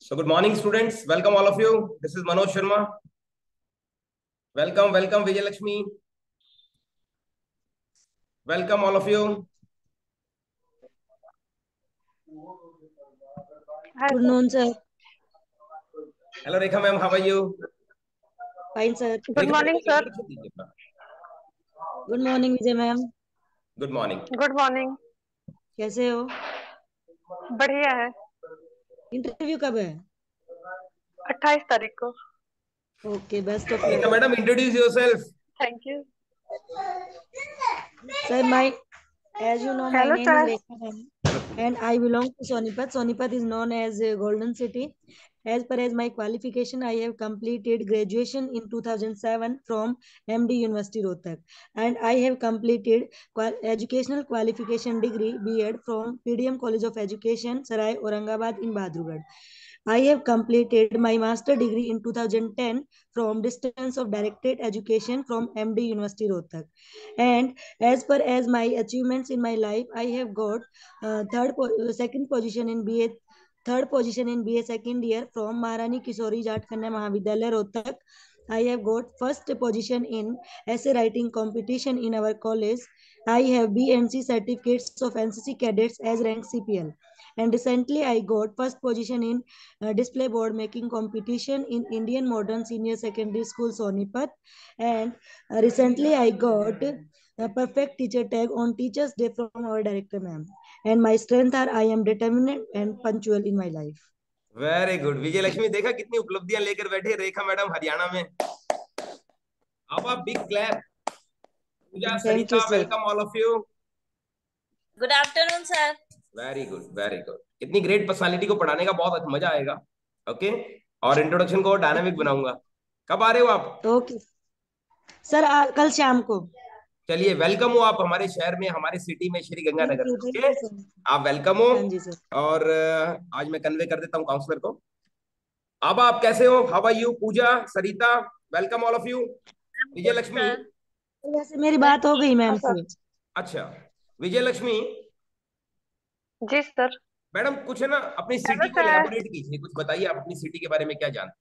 So good morning, students. Welcome all of you. This is Manoj Sharma. Welcome, Vijay Lakshmi. Welcome all of you. Good noon, sir. Hello, Rekha ma'am. How are you? Fine, sir. Good morning, sir. Good morning, Vijay ma'am. Good morning. Good morning. कैसे हो? बढ़िया है। Interview कब है? 28 तारीख को। Okay, best of Rekha luck. madam, introduce yourself. Thank you. Sir, as you know, my hello name sir. is Rekha Rani and I belong to Sonipat. Sonipat is known as a Golden City. As per as my qualification, I have completed graduation in 2007 from MD University Rohtak, and I have completed educational qualification degree B.Ed from PDM College of Education, Sarai Aurangabad in Badrugarh. I have completed my master degree in 2010 from distance of directed education from MD University Rohtak. And as per as my achievements in my life, I have got second position in BA, third position in BA second year from Maharani Kisori Jat Kanya Mahavidyalaya Rohtak. I have got first position in essay writing competition in our college. I have B and C certificates of NCC cadets as rank CPL. And recently I got first position in display board making competition in Indian Modern Senior Secondary School Sonipat. And recently I got a perfect teacher tag on Teachers Day from our director ma'am. And my strength are I am determined and punctual in my life. Very good. Vijay Lakshmi देखा कितनी उपलब्धियां लेकर बैठे रेखा madam Haryana में। अब आप big clap. Puja, Thank you, Sarita, sir. Welcome all of you. Good afternoon sir. Very good, very good. इतनी great personality को पढ़ाने का बहुत मजा आएगा। ओके, और इंट्रोडक्शन को डायनामिक बनाऊंगा। कब आ रहे हो आप? ओके सर, कल शाम को। चलिए, वेलकम हो आप हमारे शहर में, हमारे सिटी में, श्री गंगानगर में। Thank okay, you sir. आप वेलकम हो। हाँ जी सर। और आज मैं कन्वे कर देता हूँ काउंसलर को। अब आप कैसे हो? How are you? Puja, Sarita, welcome all of you. Vijay Lakshmi. वैसे मेरी बात हो गई मैम से। अच्छा, विजय लक्ष्मी जी सर। मैडम, कुछ है ना, अपनी हेलो सिटी को सर। इलेबोरेट कीजिए, कुछ बताइए आप अपनी सिटी के बारे में क्या जानते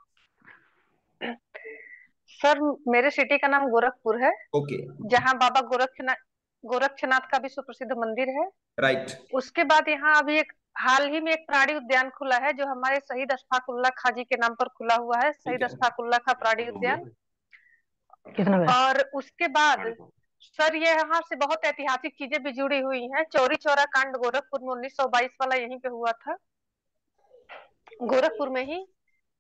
सर, मेरे सिटी का नाम गोरखपुर है, हैं? ओके, जहाँ बाबा गोरक्षनाथ का भी सुप्रसिद्ध मंदिर है। राइट। उसके बाद यहाँ अभी एक हाल ही में एक प्राणी उद्यान खुला है, जो हमारे शहीद अशफाक उल्लाह खां जी के नाम पर खुला हुआ है, ठीक शहीद है। अशफाक उल्लाह खां प्राणी उद्यान। कितना और उसके बाद सर, ये यहाँ से बहुत ऐतिहासिक चीजें भी जुड़ी हुई हैं। चौरी चौरा कांड गोरखपुर में 1922 वाला यहीं पे हुआ था, गोरखपुर में ही।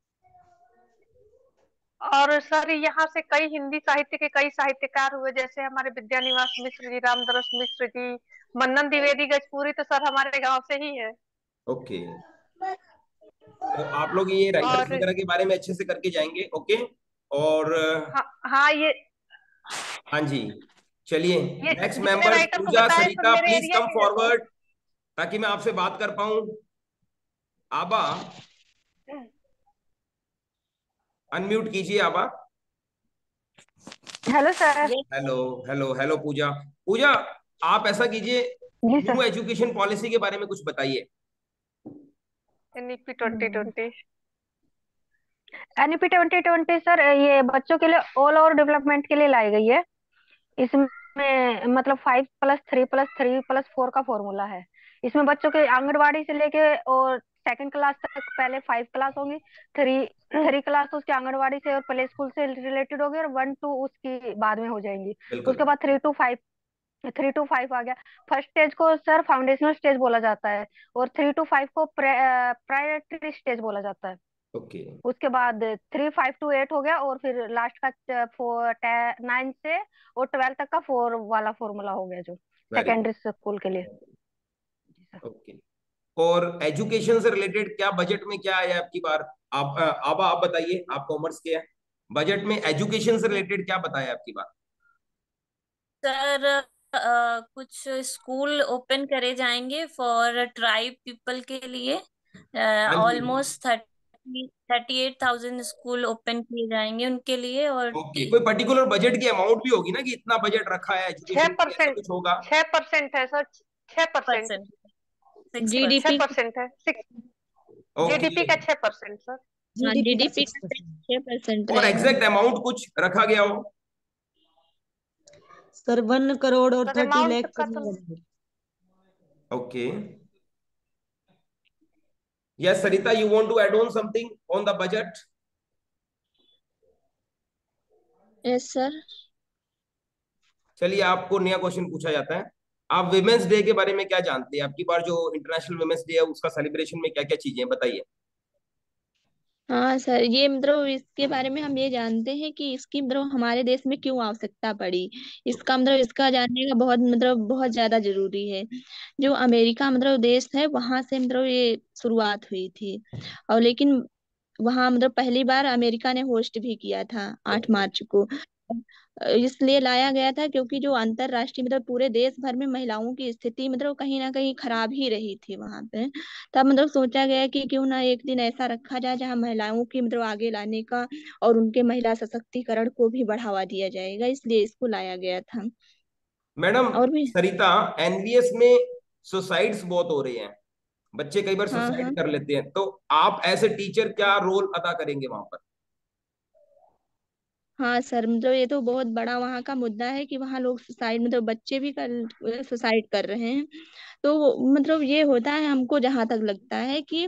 और सर, यहाँ से कई हिंदी साहित्य के कई साहित्यकार हुए, जैसे हमारे विद्यानिवास मिश्र जी, रामदरस मिश्र जी, मन्नन द्विवेदी गजपुरी, तो सर हमारे गांव से ही है। ओके, तो आप लोग ये राइटर्स और वगैरह के बारे में अच्छे से करके जाएंगे। ओके, और हाँ हाँ, हाँ जी, चलिए। ये नेक्स्ट जितने मेंबर्स, राइटर को पूजा, बताया सब सरिता, मेरे प्लीज एरिया कम के हैं सर। फॉरवर्ड ताकि मैं आपसे बात कर पाऊं। आबा, अनम्यूट कीजिए आबा। Hello sir. Hello, hello, hello Puja. Puja, आप ऐसा कीजिए, जी न्यू सर। एजुकेशन पॉलिसी के बारे में कुछ बताइए। एनईपी 2020। एनईपी 2020 सर, ये बच्चों के लिए ऑल ओवर डेवलपमेंट के लिए लाई गई है। इसमें मतलब 5+3+3+4 का फॉर्मूला है। इसमें बच्चों के आंगनबाड़ी से लेके और सेकंड क्लास तक, पहले 5 क्लास होंगी, थ्री थ्री क्लास तो उसकी आंगनबाड़ी से और प्ले स्कूल से रिलेटेड होगी, और 1 2 उसकी बाद में हो जाएंगी। बिल्कुल। उसके बाद 3 to 5 आ गया। फर्स्ट स्टेज को सर फाउंडेशनल स्टेज बोला जाता है, और 3 to 5 को प्रायोरिटी स्टेज बोला जाता है। ओके, उसके बाद 3 5 to 8 हो गया, और फिर लास्ट का 9 से और 12 तक का 4 वाला फॉर्मूला हो गया, जो वेरी सेकेंडरी स्कूल के लिए। गुड। ओके, और एजुकेशन से रिलेटेड क्या बजट में क्या है आपकी बार? आप आबा, आप बताइए, आप कॉमर्स के हैं, बजट में एजुकेशन से रिलेटेड क्या बताया आपकी बार? सर, कुछ स्कूल ओपन करे जाएंगे फॉर ट्राइब पीपल के लिए। हाँ जी। ऑलमोस्ट 38,000 स्कूल ओपन किए जाएंगे उनके लिए। और ओके, कोई पर्टिकुलर बजट की अमाउंट भी होगी ना कि इतना बजट रखा है छह एजुकेशन के लिए, ऐसा परसेंट कुछ होगा? 6% है सर। 6%। 6%। जीडीपी 6% है। GDP okay. का 6% सर। हाँ, जीडीपी का जीडीपी का 6%। 6% और रहेगा। एग्जैक्ट अमाउंट कुछ रखा गया हो? सर 1 करोड़ और सर 30 अमाउंट लाख का तो okay. Yes Sarita, you want to add on something on the budget? Yes sir. चलिए, आपको नया क्वेश्चन पूछा जाता है। आप विमेंस डे के बारे में क्या जानते हैं? आपकी बार जो इंटरनेशनल विमेंस डे है उसका सेलिब्रेशन में क्या क्या चीजें हैं, बताइए। हाँ सर, ये मतलब इसके बारे में हम ये जानते हैं कि इसकी मतलब हमारे देश में क्यों आवश्यकता पड़ी। इसका मतलब इसका जानने का बहुत ज्यादा जरूरी है। जो अमेरिका मतलब देश है, वहां से मतलब ये शुरुआत हुई थी। और लेकिन वहां मतलब पहली बार अमेरिका ने होस्ट भी किया था 8 ओके। मार्च को। इसलिए लाया गया था क्योंकि जो अंतरराष्ट्रीय मतलब पूरे देश भर में महिलाओं की स्थिति मतलब कहीं ना कहीं खराब ही रही थी वहां पे। तब मतलब सोचा गया कि क्यों ना एक दिन ऐसा रखा जाए जहाँ महिलाओं की मतलब आगे लाने का और उनके महिला सशक्तिकरण को भी बढ़ावा दिया जाएगा, इसलिए इसको लाया गया था। मैडम और भी। सरिता, एनवीएस में सुसाइड्स बहुत हो रहे हैं, बच्चे कई बार हाँ हाँ। सुसाइड कर लेते हैं, तो आप एज ए टीचर क्या रोल अदा करेंगे वहां पर? हाँ सर, मतलब ये तो बहुत बड़ा वहाँ का मुद्दा है कि वहाँ लोग सुसाइड मतलब बच्चे भी कर सुसाइड कर रहे हैं। तो मतलब ये होता है, हमको जहाँ तक लगता है कि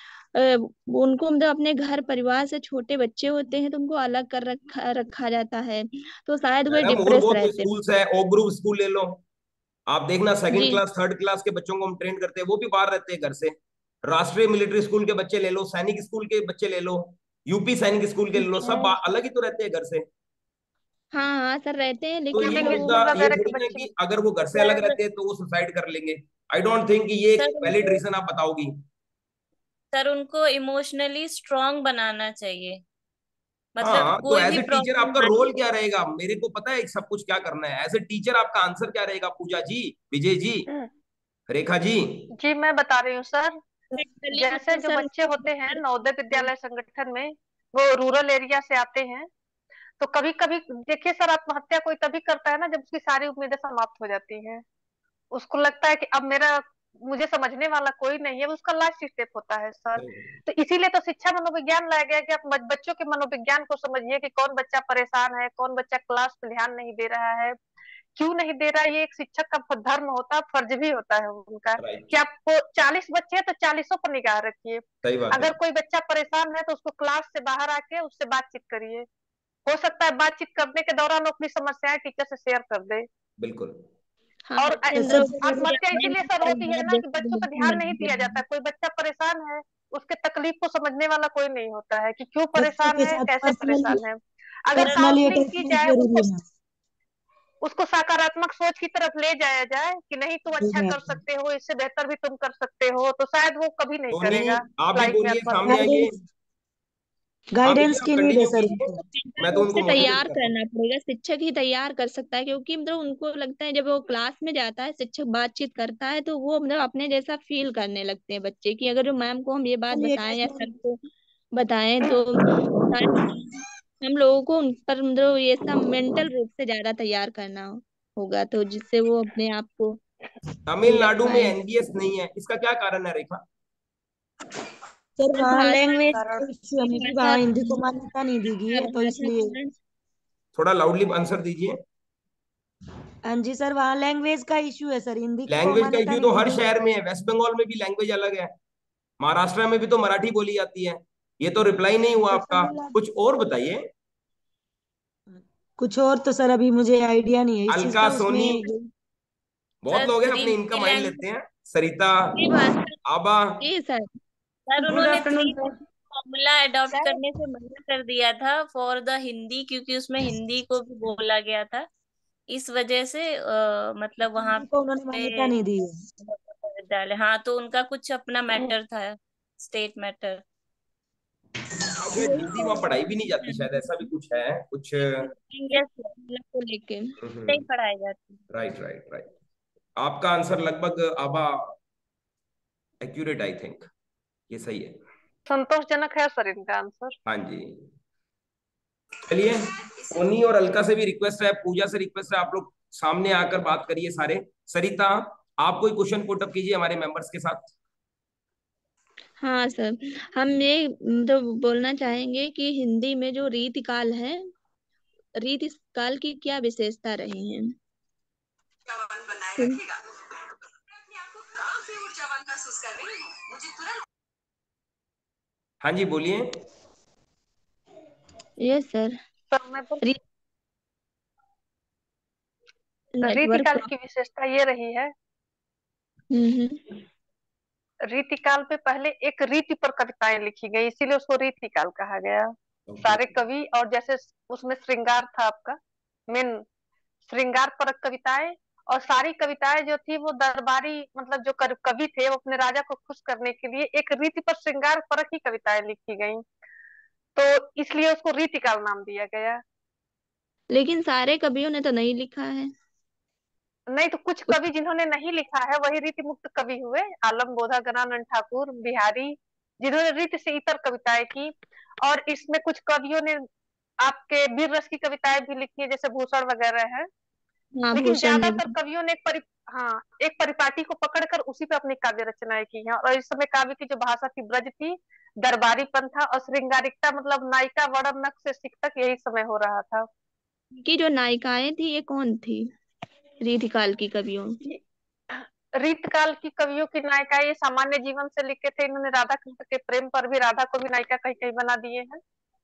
उनको मतलब अपने घर परिवार से छोटे बच्चे होते हैं तो उनको अलग कर रखा रखा जाता है। तो शायद वो मैडम और डिप्रेस बहुत रहते हैं। स्कूल्स है, ओ ग्रुप स्कूल ले लो। आप देखना, सेकंड जी। क्लास थर्ड क्लास के बच्चों को हम ट्रेन करते हैं, वो भी बाहर रहते हैं घर से। राष्ट्रीय मिलिट्री स्कूल के बच्चे ले लो, सैनिक स्कूल के बच्चे ले लो, यूपी सैनिक स्कूल के ले लो, सब अलग ही तो रहते हैं घर से। हाँ हाँ सर, रहते हैं तो लेकिन ये मतलब मुद्दा स्कूल ये वगैरह के थोड़ी ना है बच्चे भी। कि अगर वो घर से अलग सर रहते हैं तो वो सुसाइड कर लेंगे। आई डोंट थिंक कि ये एक सर वैलिड उनको रीजन आप बताओगी। सर उनको इमोशनली स्ट्रांग बनाना चाहिए। मतलब हाँ, तो कोई एज भी ए टीचर आपका प्रॉब्लम आए। रोल क्या रहेगा? मेरे को पता है सब कुछ क्या करना है। एज ए टीचर आपका आंसर क्या रहेगा? पूजा जी, विजय जी, रेखा जी। जी मैं बता रही हूँ सर। मेंटली जैसे मतलब जो सर बच्चे उनको होते हैं बेहतर नवोदय विद्यालय संगठन में, वो रूरल एरिया से आते हैं। तो कभी कभी देखिए सर, आत्महत्या कोई तभी करता है ना जब उसकी सारी उम्मीदें समाप्त हो जाती हैं। उसको लगता है कि अब मेरा मुझे समझने वाला कोई नहीं है, वो उसका लास्ट स्टेप होता है सर। तो इसीलिए तो शिक्षा मनोविज्ञान लाया गया कि आप बच्चों के मनोविज्ञान को समझिए कि कौन बच्चा परेशान है, कौन बच्चा क्लास में ध्यान नहीं दे रहा है, क्यों नहीं दे रहा है। ये एक शिक्षक का धर्म होता है, फर्ज भी होता है उनका राइट। कि आपको 40 बच्चे हैं तो 40 पर निगाह रखिए। सही बात है। अगर कोई बच्चा परेशान है तो उसको क्लास से बाहर आके उससे बातचीत करिए। हो सकता है बातचीत करने के दौरान वो अपनी समस्याएं टीचर से शेयर कर दे। बिल्कुल। हाँ और बच्चे सर मतलब घर आत्महत्या जाते हैं इसीलिए सर तो होती है बात ना कि जैसे बच्चों पर बिल्कुल ध्यान नहीं मजबूर दिया हैं। जाता। कोई बच्चा परेशान है, उसके तकलीफ को समझने वाला कोई नहीं होता है कि क्यों बच्चों परेशान के है, साथ कैसे पर्सनली परेशान है। अगर पर्सनली काउंसलिंग की अटैचमेंट जाए, जरूरी उसको है। उसको सकारात्मक सोच की तरफ ले जाया जाए कि नहीं तुम सही अच्छा कर बात सकते हो, इससे बेहतर भी तुम कर सकते हो, तो शायद वो कभी नहीं सोनी, करेगा आप भी लाइफ में बोलिए, सामने आत्महत्या। आइए। गाइडेंस हाँ भैया, गाइडेंस आप की नीड है कंटिन्यू सर कीजिए, उनको। मैं मेंटल तो रूप उनको से मोटिवेट तैयार कर रहा हूँ। करना पड़ेगा, शिक्षक ही तैयार कर सकता है क्योंकि मतलब उनको लगता है जब वो क्लास में जाता है, शिक्षक बातचीत करता है तो वो मतलब अपने जैसा फील करने लगते हैं बच्चे की। अगर जो मैम को हम ये बात पर्सनली बताएं या सर अटैचमेंट। को बताएं तो शायद हम लोगों को उन पर मतलब ये सब मेंटल रूप से ज्यादा तैयार करना होगा, तो जिससे वो अपने आप को सही रख तमिलनाडु में पाए। एनवीएस नहीं है, इसका क्या कारण है रेखा? सर सर वहाँ भाषा लैंग्वेज कारण का इश्यू है, मे बी भाषा वहाँ हिंदी को मान्यता नहीं दी गई है तो भाषा इसलिए। कारण। थोड़ा लाउडली आंसर दीजिए। हाँ जी सर, वहाँ लैंग्वेज का इश्यू है सर, हिंदी को लैंग्वेज का मान्यता इश्यू नहीं तो दी हर गई। शहर में है। वेस्ट बंगाल में भी लैंग्वेज अलग है, महाराष्ट्र में भी तो मराठी बोली जाती है। ये तो रिप्लाई नहीं हुआ सर आपका। कुछ और बताइए। कुछ और तो सर अभी मुझे आइडिया नहीं है इस चीज अलका, का सोनी, उसमें। बहुत सर लोग हैं अपने इनका थ्री माइंड लेते लैंग्वेज हैं। सरिता, की भाषा। आबा। जी सर। सर गुड उन्होंने afternoon 3 sir. Formula adopt sir करने से मना कर दिया था फॉर द हिंदी, क्योंकि उसमें हिंदी को भी बोला गया था। इस वजह से मतलब वहां हिंदी को उन्होंने पे मान्यता नहीं दी है। विश्वविद्यालय, हाँ तो उनका कुछ अपना मैटर था, स्टेट मैटर। हाँ, शायद हिंदी वहाँ पढ़ाई भी नहीं जाती, शायद ऐसा भी कुछ है कुछ। यस, को लेके नहीं पढ़ाई जाती। Right right right. आपका आंसर लगभग आबा एक्यूरेट, आई थिंक ये सही है। संतोषजनक है सर इनका आंसर। हाँ जी। चलिए, सोनी और अलका से भी रिक्वेस्ट है, पूजा से रिक्वेस्ट है, आप लोग सामने आकर बात करिए सारे। सरिता, आप कोई क्वेश्चन पुट अप कीजिए हमारे मेंबर्स के साथ। हाँ सर, हम ये तो बोलना चाहेंगे कि हिंदी में जो रीतिकाल है, रीतिकाल की क्या विशेषता रही है? हिं- हाँ जी, बोलिए। Yes sir. तो मैं बोल नेटवर्क रीतिकाल की विशेषता ये रही है, हम्म। रीतिकाल पे पहले एक रीति पर कविताएं लिखी गई, इसीलिए उसको रीतिकाल कहा गया। ओके। सारे कवि, और जैसे उसमें श्रृंगार था आपका मेन, श्रृंगार परक कविताएं, और सारी कविताएं जो थी वो दरबारी, मतलब जो कवि थे वो अपने राजा को खुश करने के लिए एक रीति पर श्रृंगार परक ही कविताएं लिखी गई, तो इसलिए उसको रीतिकाल नाम दिया गया। लेकिन सारे कवियों ने तो नहीं लिखा है। नहीं तो कुछ कुछ कवि जिन्होंने नहीं लिखा है वही रीति मुक्त कवि हुए, आलम बोधा गणानंद ठाकुर बिहारी, जिन्होंने रीति से इतर कविताएं की। और इसमें कुछ कवियों ने आपके वीर रस की कविताएं भी लिखी है, जैसे भूषण वगैरह है। हाँ, लेकिन भूषण ने ज्यादातर भी। कवियों ने हाँ, एक परिपाटी को पकड़कर उसी पे अपनी काव्य रचनाएं की हैं, और इस समय काव्य की जो भाषा थी ब्रज थी, दरबारीपन था, और श्रृंगारिकता मतलब नायिका वर्णन नक से सिक तक यही समय हो रहा था। की जो नायिकाएं थी ये कौन थी रीतिकाल की कवियों? रीतकाल की कवियों की नायिका ये सामान्य जीवन से लिखे थे, इन्होंने राधा कृष्ण के प्रेम पर भी राधा को भी नायिका कहीं कहीं बना दिए हैं।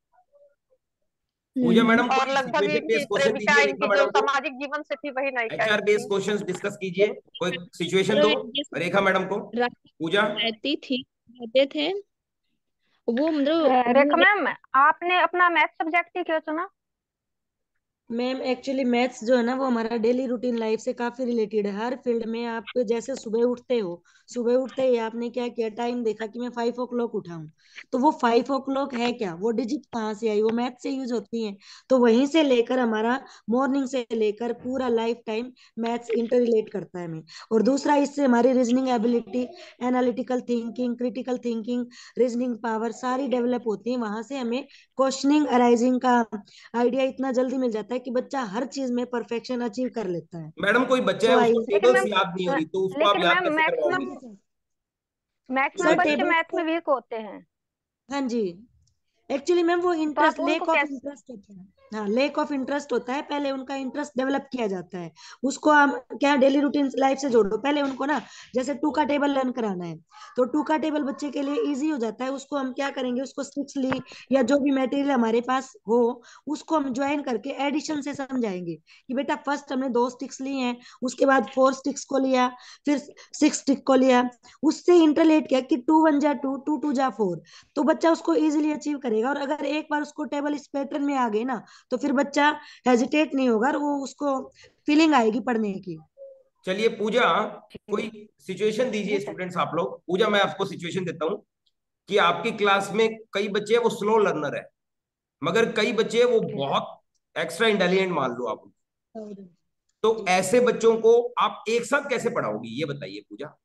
पूजा मैडम, और कोई लगभग सिचुएशन इनकी बेस्ड क्वेश्चन प्रेमिका दीजिए रेखा इनकी जो मैडम को। सामाजिक जीवन से थी वही नायिका एचआर बेस्ड थी। क्वेश्चंस डिस्कस कीजिए, कोई सिचुएशन मतलब दो ये रेखा मैडम को। पूजा। रहती थी, रहते थे वो, मतलब रेखा वो मैम, आपने अपना मैथ सब्जेक्ट ही क्यों चुना? मैम एक्चुअली मैथ्स जो है ना वो हमारा डेली रूटीन लाइफ से काफी रिलेटेड है। हर फील्ड में आप जैसे सुबह उठते हो, सुबह उठते ही आपने क्या किया, टाइम देखा कि मैं 5 o'clock उठाऊं, तो वो 5 o'clock है क्या, वो डिजिट कहाँ से आई, वो मैथ से यूज होती है। तो वहीं से लेकर हमारा मॉर्निंग से लेकर पूरा life time maths inter relate करता है। मैं और दूसरा इससे हमारी reasoning ability, analytical thinking, critical thinking, reasoning power सारी डेवलप होती है। वहां से हमें क्वेश्चनिंग अराइजिंग का आइडिया इतना जल्दी मिल जाता है कि बच्चा हर चीज में परफेक्शन अचीव कर लेता है। मैडम, कोई बच्चा है सो आई उसको लेकिन टेबल्स मैम याद नहीं हो रही, तो उसको आप लेकिन याद मैम कैसे करवाओगे? सर मैक्सिमम बच्चे टेबल्स मैथ में को, वीक होते हैं, हाँ जी, एक्चुअली मैम वो तो आप इंटरेस्ट, उनको लेक ऑफ कैसे? इंटरेस्ट होता है। हाँ, लेक ऑफ इंटरेस्ट होता है, पहले उनका इंटरेस्ट डेवलप किया जाता है। उसको हम क्या डेली रूटीन लाइफ से जोड़ो, पहले उनको ना जैसे टू का टेबल लर्न कराना है, तो टू का टेबल बच्चे के लिए इजी हो जाता है। उसको हम क्या करेंगे, उसको स्टिक्स ली या जो भी मटेरियल हमारे पास हो उसको हम ज्वाइन करके एडिशन से समझाएंगे कि बेटा फर्स्ट हमने 2 स्टिक्स ली हैं, उसके बाद 4 स्टिक्स को लिया, फिर 6 स्टिक को लिया, उससे इंटरलेट किया कि 2 1 जा 2, 2 2 जा 4, तो बच्चा उसको इजीली अचीव करेगा। और अगर एक बार उसको टेबल इस पैटर्न में आ गई ना, तो फिर बच्चा हेजिटेट नहीं होगा और वो उसको फीलिंग आएगी पढ़ने की। चलिए पूजा, जी कोई सिचुएशन जी दीजिए सर। स्टूडेंट्स आप लोग। पूजा, मैं आपको सिचुएशन देता हूँ कि आपकी क्लास में कई बच्चे हैं वो स्लो लर्नर है, मगर कई बच्चे हैं वो जी सर। बहुत एक्स्ट्रा इंटेलिजेंट मान लो आप। तो जी सर। ऐसे बच्चों को आप एक साथ कैसे पढ़ाओगी, ये बताइए पूजा।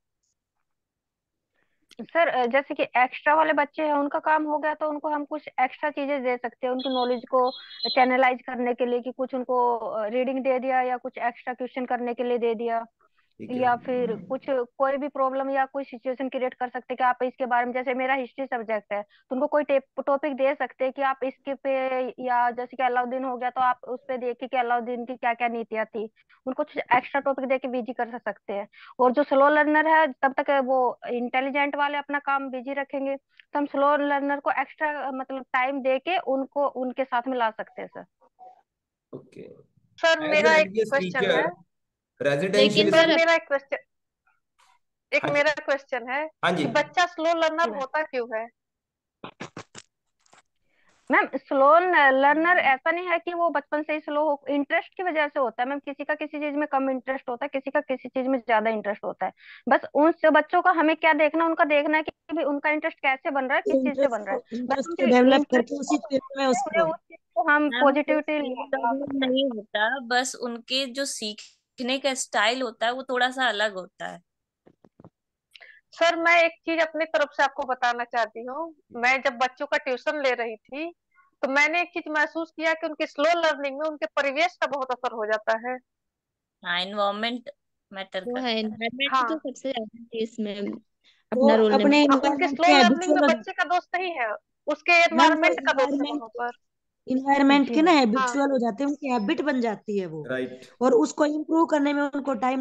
सर जैसे कि एक्स्ट्रा वाले बच्चे हैं उनका काम हो गया, तो उनको हम कुछ एक्स्ट्रा चीजें दे सकते हैं उनकी नॉलेज को चैनलाइज करने के लिए, कि कुछ उनको रीडिंग दे दिया या कुछ एक्स्ट्रा क्वेश्चन करने के लिए दे दिया, ठीक है। या फिर कुछ कोई भी प्रॉब्लम या कोई सिचुएशन क्रिएट कर सकते हैं कि आप इसके बारे में, जैसे मेरा हिस्ट्री सब्जेक्ट है तो उनको कोई टॉपिक दे सकते हैं कि आप इसके पे, या जैसे कि अलाउद्दीन हो गया तो आप उस पे देखिए कि अलाउद्दीन की क्या क्या नीतियां थी, उनको कुछ एक्स्ट्रा टॉपिक दे के बिजी कर सकते हैं। और जो स्लो लर्नर है तब तक वो इंटेलिजेंट वाले अपना काम बिजी रखेंगे, तो हम स्लो लर्नर को एक्स्ट्रा मतलब टाइम दे के उनको उनके साथ में ला सकते हैं सर। ओके। सर एज मेरा ए एक एलबीएस क्वेश्चन है। टीचर, लेकिन रेजिडेंशियल सर सर स्कूल। मेरा एक क्वेश्चन, एक हाँ जी। मेरा क्वेश्चन है हाँ जी। कि बच्चा स्लो जी लर्नर मैम। होता क्यों है? मैम स्लो लर्नर ऐसा नहीं है कि वो बचपन से ही स्लो हो, इंटरेस्ट की वजह से होता है मैम। किसी का किसी चीज में कम इंटरेस्ट होता है, किसी का किसी चीज में ज्यादा इंटरेस्ट होता है। बस उन से बच्चों का हमें क्या देखना, उनका देखना है कि भी उनका इंटरेस्ट कैसे बन रहा है, किस चीज से बन रहा है। बस इंटरेस्ट को उनके डेवलप इंटरेस्ट करके उसी फील्ड में उसको। उस चीज को हम मैम वो पॉजिटिविटी स्लो ला लर्नर सकते हैं। नहीं होता, बस उनके जो सीखने का स्टाइल होता है वो थोड़ा सा अलग होता है। सर मैं एक चीज अपनी तरफ से आपको बताना चाहती हूँ। मैं जब बच्चों का ट्यूशन ले रही थी तो मैंने एक चीज महसूस किया कि उनकी स्लो लर्निंग में उनके परिवेश का बहुत असर हो जाता है। हाँ, इन्वायरमेंट मैटर वो है करता है। एनवायरमेंट तो हाँ, सबसे ज्यादा है इसमें। अपना रोल अपने निभाते। उनके इन्वायरमेंट स्लो के लर्निंग में हैबिचुअल, बच्चे का दोष नहीं है, उसके मैम वो एनवायरमेंट का दोष है वहां पर। इन्वायरमेंट जी के ना मैम। हाँ हैबिचुअल हो जाते हैं, उनकी हैबिट बन जाती है वो, राइट। और उसको इम्प्रूव करने में उनको टाइम